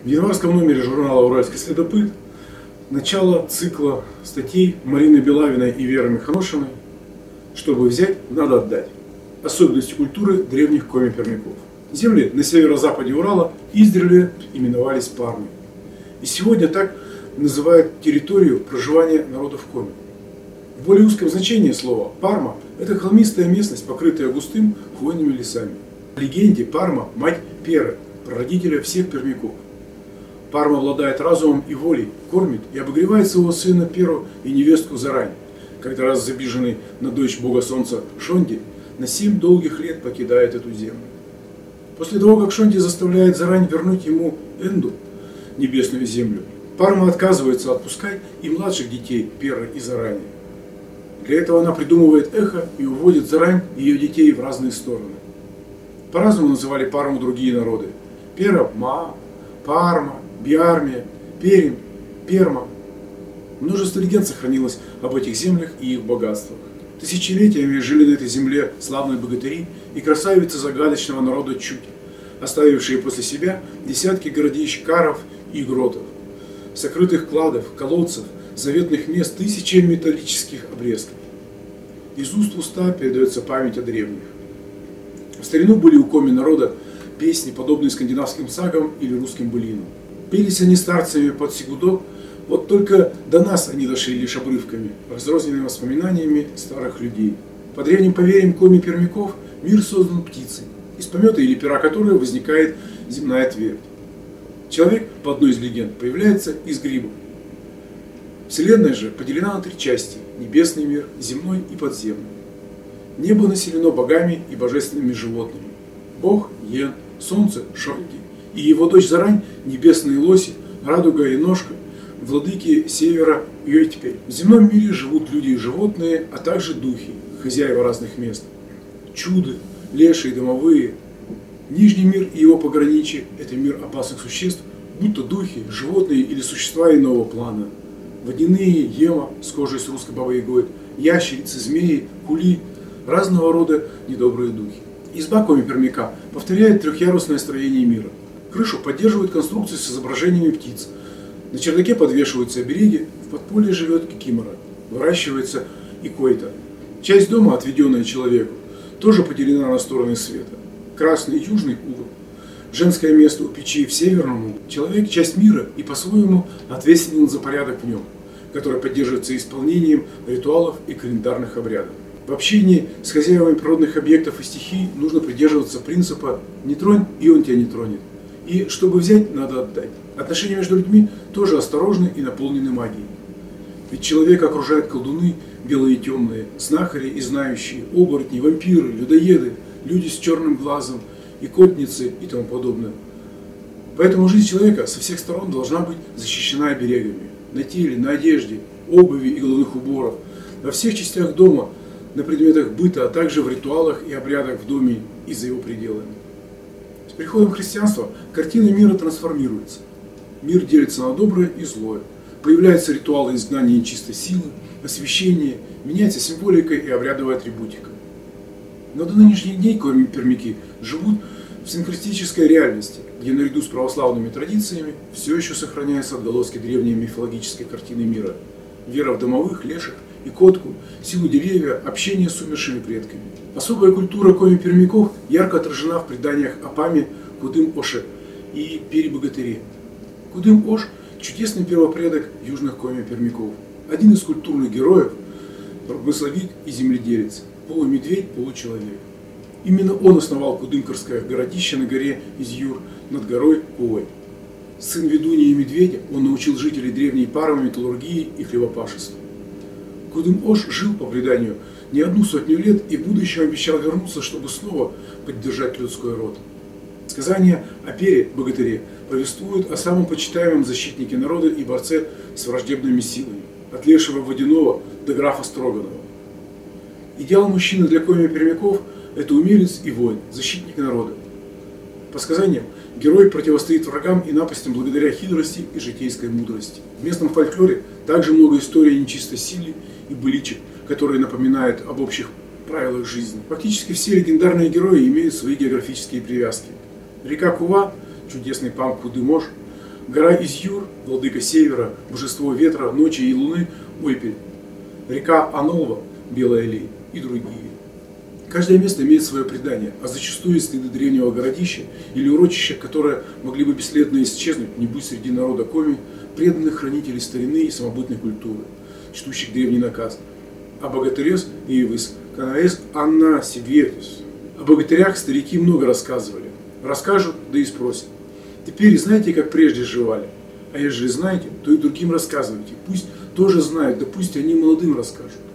В январском номере журнала «Уральский следопыт» начало цикла статей Марины Белавиной и Веры Миханошиной «Чтобы взять, надо отдать. Особенности культуры древних коми-пермяков». Земли на северо-западе Урала издревле именовались Пармой. И сегодня так называют территорию проживания народов коми. В более узком значении слова Парма – это холмистая местность, покрытая густым хвойными лесами. В легенде Парма – мать Перы, прародителя всех пермяков. Парма обладает разумом и волей, кормит и обогревает своего сына Перу и невестку Зарань, когда раз забиженный на дочь бога солнца Шонди на 7 долгих лет покидает эту землю. После того, как Шонди заставляет Зарань вернуть ему Энду, небесную землю, Парма отказывается отпускать и младших детей Перы и Зарани. Для этого она придумывает эхо и уводит Зарань и ее детей в разные стороны. По-разному называли Парму другие народы. Пера – Маа, Парма, Биармия, Перим, Перма. Множество легенд сохранилось об этих землях и их богатствах. Тысячелетиями жили на этой земле славные богатыри и красавицы загадочного народа Чудь, оставившие после себя десятки городищ, каров и гротов, сокрытых кладов, колодцев, заветных мест, тысячи металлических обрезков. Из уст в уста передается память о древних. В старину были у коми народа песни, подобные скандинавским сагам или русским былинам. Пелись они старцами под Сигудок, вот только до нас они дошли лишь обрывками, разрозненными воспоминаниями старых людей. По древним поверьям коми-пермяков мир создан птицей, из помета или пера которой возникает земная твердь. Человек, по одной из легенд, появляется из грибов. Вселенная же поделена на 3 части – небесный мир, земной и подземный. Небо населено богами и божественными животными. Бог – Йен, солнце – Шонди, и его дочь Зарань – небесные лоси, радуга и ножка, владыки севера Йотьпель. В земном мире живут люди и животные, а также духи, хозяева разных мест. Чуды, лешие, домовые. Нижний мир и его пограничье – это мир опасных существ, будь то духи, животные или существа иного плана. Водяные, ема с кожей с русской бабой-ягой, ящерицы, змеи, кули, разного рода недобрые духи. Изба коми-пермяка повторяет трехъярусное строение мира. Крышу поддерживают конструкции с изображениями птиц. На чердаке подвешиваются обереги, в подполье живет кикимора, выращивается и койта. Часть дома, отведенная человеку, тоже поделена на стороны света. Красный и южный угол. Женское место у печи в северном углу. Человек – часть мира и по-своему ответственен за порядок в нем, который поддерживается исполнением ритуалов и календарных обрядов. В общении с хозяевами природных объектов и стихий нужно придерживаться принципа «не тронь, и он тебя не тронет». И чтобы взять, надо отдать. Отношения между людьми тоже осторожны и наполнены магией. Ведь человека окружают колдуны, белые и темные, знахари и знающие, оборотни, вампиры, людоеды, люди с черным глазом, икотницы и тому подобное. Поэтому жизнь человека со всех сторон должна быть защищена оберегами. На теле, на одежде, обуви и головных уборах, во всех частях дома, на предметах быта, а также в ритуалах и обрядах в доме и за его пределами. С приходом христианства картина мира трансформируется. Мир делится на доброе и злое. Появляются ритуалы изгнания нечистой силы, освящения, меняется символика и обрядовая атрибутика. Но до нынешних дней коми-пермяки живут в синкретической реальности, где наряду с православными традициями все еще сохраняются отголоски древней мифологической картины мира. Вера в домовых, леших и котку, силу деревья, общение с умершими предками. Особая культура коми-пермяков ярко отражена в преданиях о Паме, Кудым-Оше и Пере-богатыре. Кудым-Ош – чудесный первопредок южных коми-пермяков. Один из культурных героев – промысловик и земледелец, полумедведь, получеловек. Именно он основал Кудымкарское городище на горе Изюр над горой Куой. Сын ведуньи и медведя, он научил жителей древней Пармы металлургии и хлебопашеству. Кудым-Ош жил, по преданию, не 100 лет и в будущем обещал вернуться, чтобы снова поддержать людской род. Сказания о Пере-богатыре повествуют о самом почитаемом защитнике народа и борце с враждебными силами, от лешего водяного до графа Строганова. Идеал мужчины для коми-пермяков – это умелец и воин, защитник народа. По сказаниям, герой противостоит врагам и напастям благодаря хитрости и житейской мудрости. В местном фольклоре также много историй о нечистой силе и быличек, которые напоминают об общих правилах жизни. Фактически все легендарные герои имеют свои географические привязки. Река Кува, чудесный Пам Кудым-Ош, Гора Изюр, владыка севера, божество ветра, ночи и луны Ойпель, река Анолва, Белая Лей и другие. Каждое место имеет свое предание, а зачастую следы древнего городища или урочища, которые могли бы бесследно исчезнуть, не будь среди народа коми, преданных хранителей старины и самобытной культуры, чтущих древний наказ. А богатырес и выс канаэс Анна Сибирис. О богатырях старики много рассказывали. Расскажут, да и спросят. Теперь знаете, как прежде жевали? А ежели знаете, то и другим рассказывайте. Пусть тоже знают, да пусть они молодым расскажут.